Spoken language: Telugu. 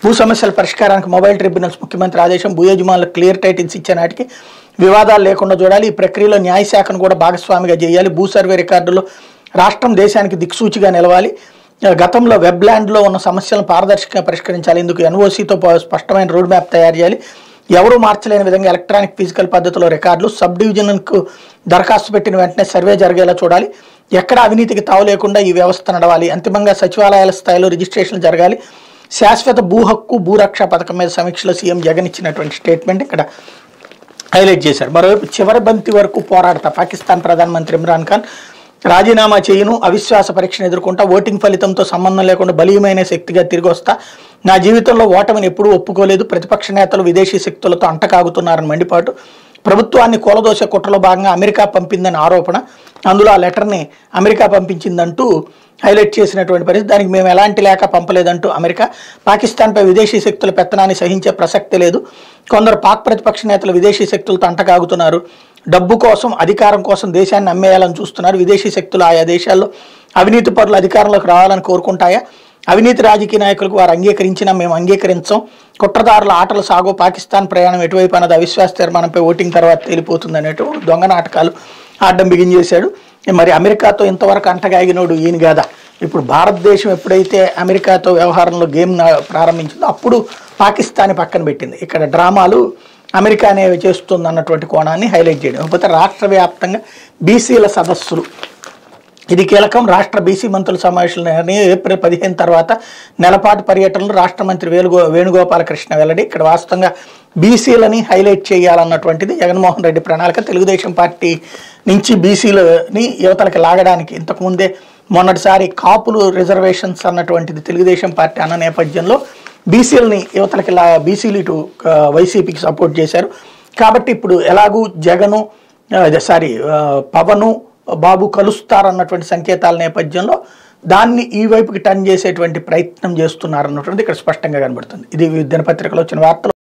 భూ సమస్యల పరిష్కారానికి మొబైల్ ట్రిబ్యునల్స్ ముఖ్యమంత్రి ఆదేశం. భూ యజమానులకు క్లియర్ టైటిల్స్ ఇచ్చే నాటికి వివాదాలు లేకుండా చూడాలి. ఈ ప్రక్రియలో న్యాయశాఖను కూడా భాగస్వామిగా చేయాలి. భూ సర్వే రికార్డుల్లో రాష్ట్రం దేశానికి దిక్సూచిగా నిలవాలి. గతంలో వెబ్లాండ్లో ఉన్న సమస్యలను పారదర్శకంగా పరిష్కరించాలి. ఇందుకు ఎన్ఓసీతో స్పష్టమైన రోడ్ మ్యాప్ తయారు చేయాలి. ఎవరూ మార్చలేని విధంగా ఎలక్ట్రానిక్ ఫిజికల్ పద్ధతిలో రికార్డులు. సబ్ డివిజన్కు దరఖాస్తు పెట్టిన వెంటనే సర్వే జరిగేలా చూడాలి. ఎక్కడ అవినీతికి తావు లేకుండా ఈ వ్యవస్థ నడవాలి. అంతిమంగా సచివాలయాల స్థాయిలో రిజిస్ట్రేషన్లు జరగాలి. శాశ్వత భూ హక్కు భూరక్ష పథకం మీద సమీక్షలో సీఎం జగన్ ఇచ్చినటువంటి స్టేట్మెంట్ ఇక్కడ హైలైట్ చేశారు. మరోవైపు చివరి బంతి వరకు పోరాడతా పాకిస్తాన్ ప్రధానమంత్రి ఇమ్రాన్ ఖాన్ రాజీనామా చేయను, అవిశ్వాస పరీక్షను ఎదుర్కొంటా, ఓటింగ్ ఫలితంతో సంబంధం లేకుండా బలీయమైన శక్తిగా తిరిగి వస్తా, నా జీవితంలో ఓటమిని ఎప్పుడూ ఒప్పుకోలేదు, ప్రతిపక్ష నేతలు విదేశీ శక్తులతో అంటకాగుతున్నారని మండిపాటు, ప్రభుత్వాన్ని కూలదోసే కుట్రలో భాగంగా అమెరికా పంపిందని ఆరోపణ, అందులో ఆ లెటర్ని అమెరికా పంపించిందంటూ హైలైట్ చేసినటువంటి పరిస్థితి. దానికి మేము ఎలాంటి లేఖ పంపలేదంటూ అమెరికా, పాకిస్తాన్పై విదేశీ శక్తుల పెత్తనాన్ని సహించే ప్రసక్తి లేదు, కొందరు పాక్ ప్రతిపక్ష నేతలు విదేశీ శక్తులతో అంటకాగుతున్నారు, డబ్బు కోసం అధికారం కోసం దేశాన్ని అమ్మేయాలని చూస్తున్నారు, విదేశీ శక్తులు ఆయా దేశాల్లో అవినీతి పరులు అధికారంలోకి రావాలని కోరుకుంటాయా, అవినీతి రాజకీయ నాయకులకు వారు అంగీకరించినా మేము అంగీకరించాం, కుట్రదారుల ఆటలు సాగో, పాకిస్తాన్ ప్రయాణం ఎటువైపు అన్నది అవిశ్వాస తీర్మానంపై ఓటింగ్ తర్వాత తేలిపోతుంది అనేటు దొంగ నాటకాలు ఆడడం బిగించేశాడు. మరి అమెరికాతో ఇంతవరకు అంటగాగినోడు ఈయన కాదా, ఇప్పుడు భారతదేశం ఎప్పుడైతే అమెరికాతో వ్యవహారంలో గేమ్ ప్రారంభించిందో అప్పుడు పాకిస్తాన్ పక్కన పెట్టింది. ఇక్కడ డ్రామాలు అమెరికానే చేస్తుంది అన్నటువంటి కోణాన్ని హైలైట్ చేయడం. కాకపోతే రాష్ట్ర వ్యాప్తంగా బీసీల సదస్సులు ఇది కీలకం. రాష్ట్ర బీసీ మంత్రుల సమావేశాలు ఏప్రిల్ 15 తర్వాత నెలపాటు పర్యటనలు రాష్ట్ర మంత్రి వేణుగోపాలకృష్ణ వెల్లడి. ఇక్కడ వాస్తవంగా బీసీలని హైలైట్ చేయాలన్నటువంటిది జగన్మోహన్ రెడ్డి ప్రణాళిక. తెలుగుదేశం పార్టీ నుంచి బీసీలని యువతలకి లాగడానికి ఇంతకుముందే మొన్నటిసారి కాపులు రిజర్వేషన్స్ అన్నటువంటిది తెలుగుదేశం పార్టీ అన్న నేపథ్యంలో బీసీలని యువతలకి బీసీలు ఇటు వైసీపీకి సపోర్ట్ చేశారు. కాబట్టి ఇప్పుడు ఎలాగూ జగను పవను బాబు కలుస్తారన్నటువంటి సంకేతాల నేపథ్యంలో దాన్ని ఈ వైపుకి టర్న్ చేసేటువంటి ప్రయత్నం చేస్తున్నారన్నటువంటిది ఇక్కడ స్పష్టంగా కనబడుతుంది. ఇది దినపత్రికలో వచ్చిన వార్తలు.